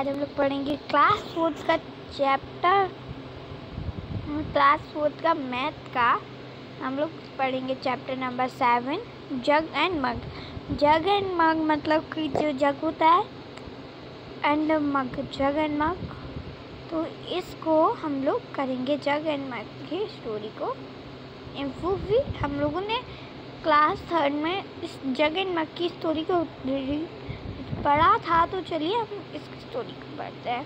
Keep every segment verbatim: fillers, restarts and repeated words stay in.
आज हम लोग पढ़ेंगे क्लास फोर्थ का चैप्टर, क्लास फोर्थ का मैथ का हम लोग पढ़ेंगे chapter number seven, jug and mug. Jug and mug मतलब कि जो जग होता है एंड मग, जग एंड मग। तो इसको हम लोग करेंगे जग एंड मग की स्टोरी को इम्प्रूव भी। हम लोगों ने क्लास थर्ड में इस जग एंड मग की स्टोरी को पढ़ा था, तो चलिए हम इस स्टोरी को पढ़ते हैं।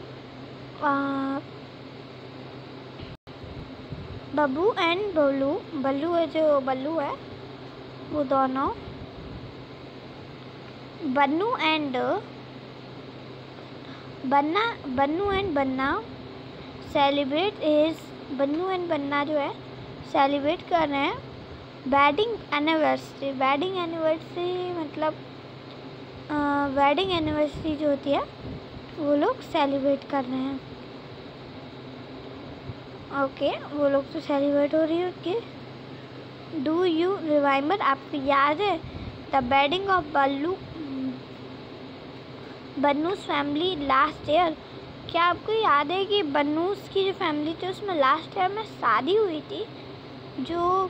बब्बू एंड बल्लू, बल्लू है जो बल्लू है वो दोनों, Bannu and Banna, Bannu and Banna celebrate is, Bannu and Banna जो है सेलिब्रेट कर रहे हैं वेडिंग एनिवर्सरी। वेडिंग एनिवर्सरी मतलब वेडिंग एनिवर्सरी जो होती है वो लोग सेलिब्रेट कर रहे हैं। ओके okay, वो लोग तो सेलिब्रेट हो रही है उनकी। डू यू रिमेंबर, आपको याद है the wedding of Ballu Bannu's family last year? क्या आपको याद है कि बन्नूस की जो फैमिली थी उसमें लास्ट ईयर में शादी हुई थी? जो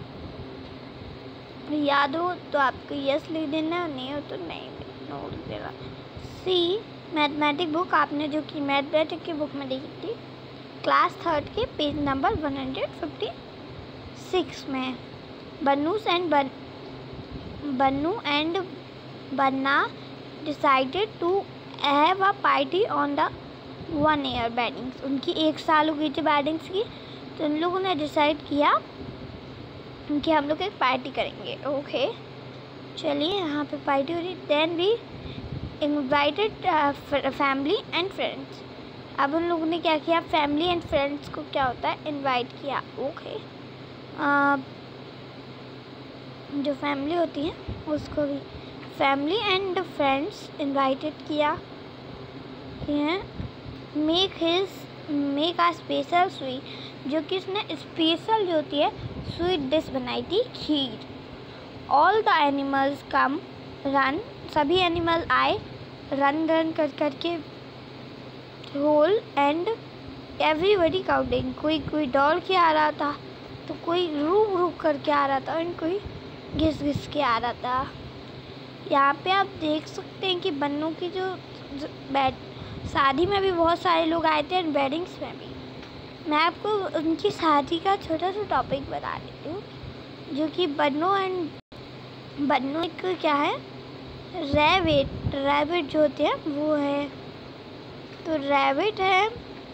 याद हो तो आपको यस लिख देना, नहीं हो तो नहीं नोट देना। सी मैथमेटिक बुक, आपने जो कि मैथमेटिक की बुक में देखी थी क्लास थर्ड के page number one hundred fifty six में। बन्नूस एंड बन Bannu and Banna decided to have a party on the one year weddings. उनकी एक साल हो गई थी वेडिंग्स की, तो उन लोगों ने डिसाइड किया कि हम लोग एक पार्टी करेंगे। ओके चलिए यहाँ पे पार्टी हो रही। Then we invited family and friends. अब उन लोगों ने क्या किया, फैमिली एंड फ्रेंड्स को क्या होता है इनवाइट किया। ओके uh, जो फैमिली होती है उसको भी फैमिली एंड फ्रेंड्स इनवाइटेड किया। Make his make a special sweet, जो कि उसने स्पेशल जो होती है स्वीट डिश बनाई थी, खीर। All the animals come run, सभी एनिमल आए रन रन कर करके होल एंड एवरीबडी काउंटिंग। कोई कोई दौड़ के आ रहा था, तो कोई रुक रुक करके आ रहा था, एंड कोई घिस घिस के आ रहा था। यहाँ पे आप देख सकते हैं कि बन्नू की जो बैड शादी में भी बहुत सारे लोग आए थे एंड वेडिंग्स में भी। मैं आपको उनकी शादी का छोटा सा टॉपिक बता देती हूँ, जो कि बन्नू एंड बन्नू एक क्या है रैबिट, रैबिट जो होते हैं वो है, तो रैबिट है।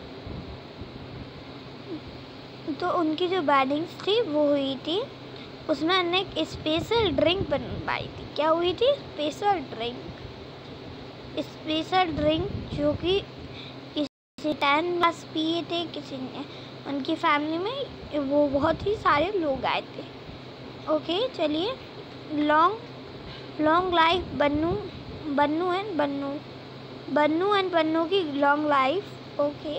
तो उनकी जो वेडिंग्स थी वो हुई थी, उसमें उन्होंने एक स्पेशल ड्रिंक बनवाई थी। क्या हुई थी? स्पेशल ड्रिंक, स्पेशल ड्रिंक जो कि किसी टेन ग्लास पिए थे किसी ने, उनकी फैमिली में वो बहुत ही सारे लोग आए थे। ओके चलिए। Long long life Bannu, Bannu and Bannu, Bannu and Bannu की long life. Okay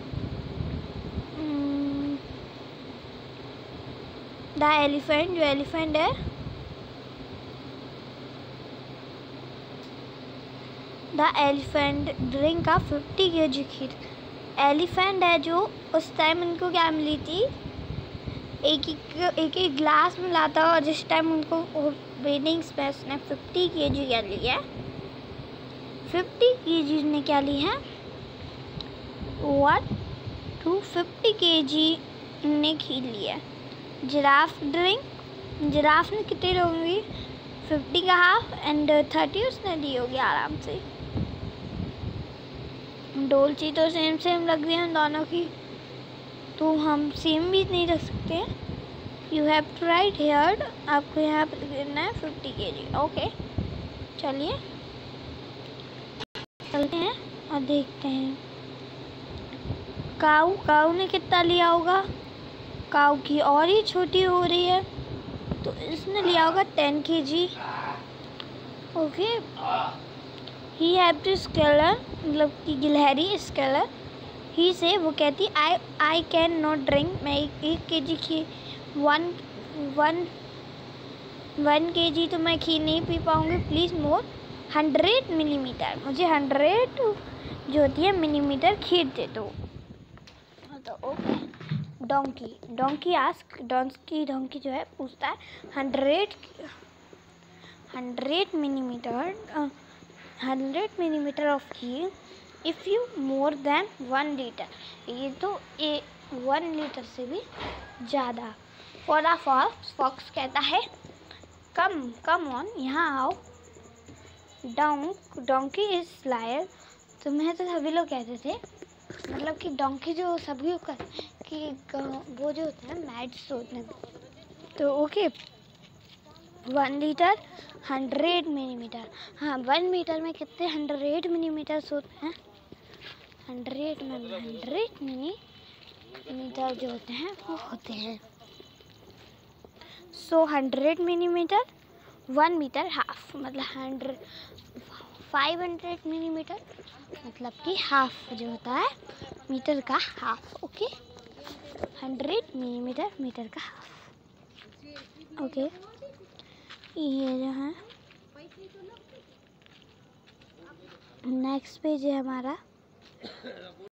the elephant, जो एलिफेंट है द एलिफेंट ड्रिंक का फिफ्टी के जी खीर। एलिफेंट है जो उस टाइम उनको क्या मिली थी, एक एक एक एक ग्लास मिला था, और जिस टाइम उनको वेडिंग्स में उसने फिफ्टी के जी क्या लिया है, फिफ्टी के जी ने क्या ली है वन टू फिफ्टी के जी ने खीर लिया। जिराफ ड्रिंक, जिराफ ने कितने लोगी, फिफ्टी का हाफ एंड थर्टी उसने दी होगी आराम से। डोलची तो सेम सेम लग रही है उन दोनों की, तो हम सेम भी नहीं रख सकते हैं। You have to write here, आपको यहाँ पर लिखना है फिफ्टी के जी। ओके चलिए चलते हैं और देखते हैं काऊ, काऊ ने कितना लिया होगा। काऊ की और ही छोटी हो रही है, तो इसने लिया होगा टेन के जी। Okay he have to squirrel, मतलब कि गिलहरी स्केलर। ही से वो कहती I I can not drink, मैं एक एक के जी की वन वन वन के जी तो मैं खीर नहीं पी पाऊँगी, प्लीज़ मोर हंड्रेड मिलीमीटर, मुझे हंड्रेड जो होती है मिलीमीटर खीर दे दो। तो okay, donkey donkey ask donkey donkey जो है पूछता है hundred hundred millimetre hundred millimetre of खीर if you more than one litre. ये तो ए वन लीटर से भी ज़्यादा। फॉर द फॉक्स फॉक्स कहता है कम कम ऑन, यहाँ आओ। डोंक डोंकी इज लायर। तुम्हें तो सभी लोग कहते थे, मतलब कि डोंकी जो सभी कर कि वो जो होते हैं मैड्स होते हैं। तो okay, one litre hundred millimetre. हाँ, वन मीटर में कितने हंड्रेड मिलीमीटर्स होते हैं? हंड्रेड में हंड्रेड मिलीमीटर जो होते हैं वो होते हैं। So hundred millimetre one metre half, मतलब हंड्रेड फाइव हंड्रेड मिलीमीटर मतलब कि हाफ जो होता है मीटर का half. Okay, hundred millimetre metre का हाफ। ओके, ये जो है नेक्स्ट पेज है हमारा।